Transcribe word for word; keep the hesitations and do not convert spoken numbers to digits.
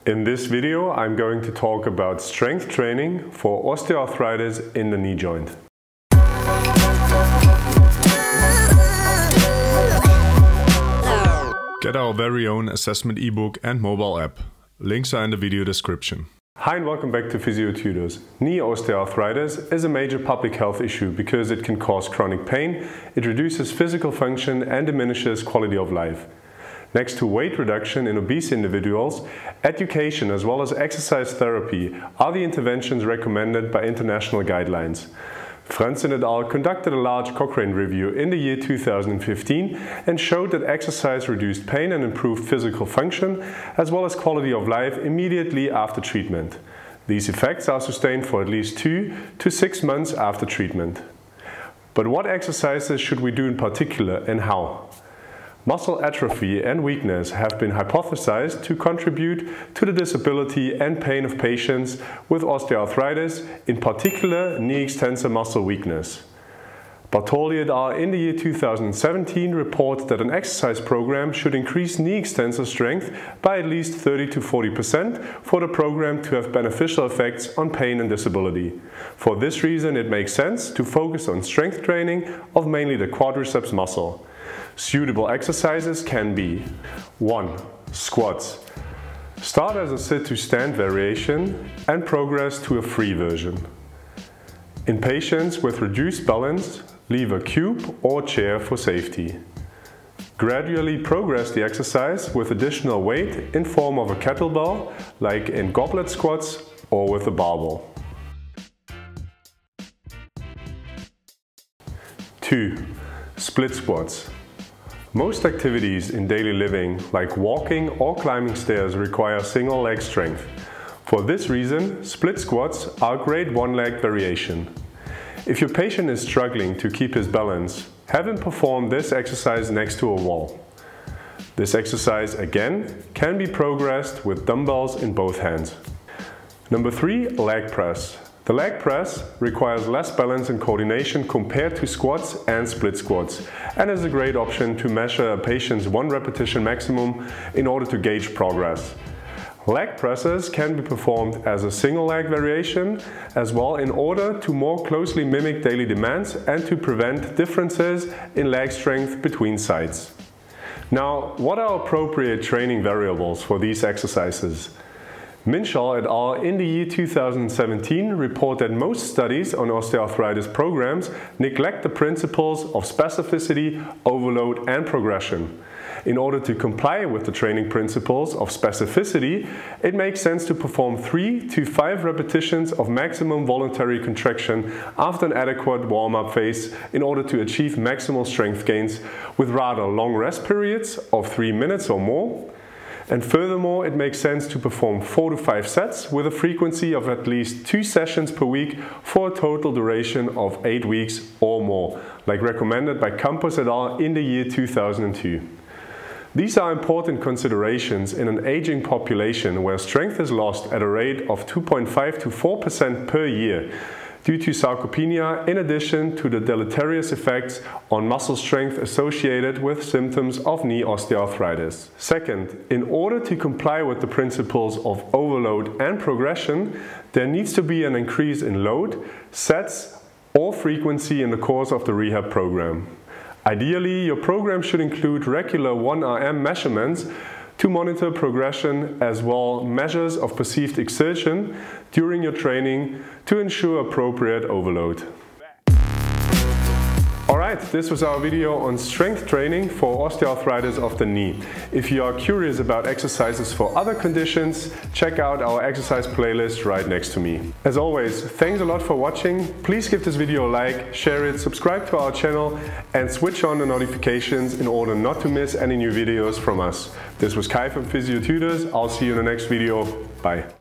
In this video, I'm going to talk about strength training for osteoarthritis in the knee joint. Get our very own assessment ebook and mobile app. Links are in the video description. Hi and welcome back to Physiotutors. Knee osteoarthritis is a major public health issue because it can cause chronic pain, it reduces physical function and diminishes quality of life. Next to weight reduction in obese individuals, education as well as exercise therapy are the interventions recommended by international guidelines. Franzen et al. Conducted a large Cochrane review in the year two thousand fifteen and showed that exercise reduced pain and improved physical function as well as quality of life immediately after treatment. These effects are sustained for at least two to six months after treatment. But what exercises should we do in particular and how? Muscle atrophy and weakness have been hypothesized to contribute to the disability and pain of patients with osteoarthritis, in particular knee extensor muscle weakness. Bartoli et al. In the year two thousand seventeen report that an exercise program should increase knee extensor strength by at least thirty to forty percent for the program to have beneficial effects on pain and disability. For this reason, it makes sense to focus on strength training of mainly the quadriceps muscle. Suitable exercises can be one. Squats. Start as a sit to stand variation and progress to a free version. In patients with reduced balance, leave a cube or chair for safety. Gradually progress the exercise with additional weight in form of a kettlebell, like in goblet squats or with a barbell. two. Split squats. Most activities in daily living, like walking or climbing stairs, require single leg strength. For this reason, split squats are a great one-leg variation. If your patient is struggling to keep his balance, have him perform this exercise next to a wall. This exercise, again, can be progressed with dumbbells in both hands. Number three, leg press. The leg press requires less balance and coordination compared to squats and split squats, and is a great option to measure a patient's one repetition maximum in order to gauge progress. Leg presses can be performed as a single leg variation as well in order to more closely mimic daily demands and to prevent differences in leg strength between sides. Now, what are appropriate training variables for these exercises? Minshall et al. In the year two thousand seventeen report that most studies on osteoarthritis programs neglect the principles of specificity, overload and progression. In order to comply with the training principles of specificity, it makes sense to perform three to five repetitions of maximum voluntary contraction after an adequate warm-up phase in order to achieve maximal strength gains with rather long rest periods of three minutes or more. And furthermore, it makes sense to perform four to five sets with a frequency of at least two sessions per week for a total duration of eight weeks or more, like recommended by Campos et al. In the year two thousand two. These are important considerations in an aging population where strength is lost at a rate of two point five to four percent per year due to sarcopenia, in addition to the deleterious effects on muscle strength associated with symptoms of knee osteoarthritis. Second, in order to comply with the principles of overload and progression, there needs to be an increase in load, sets or frequency in the course of the rehab program. Ideally, your program should include regular one R M measurements to monitor progression as well measures of perceived exertion during your training to ensure appropriate overload. Alright, this was our video on strength training for osteoarthritis of the knee. If you are curious about exercises for other conditions, check out our exercise playlist right next to me. As always, thanks a lot for watching. Please give this video a like, share it, subscribe to our channel and switch on the notifications in order not to miss any new videos from us. This was Kai from Physiotutors. I'll see you in the next video. Bye.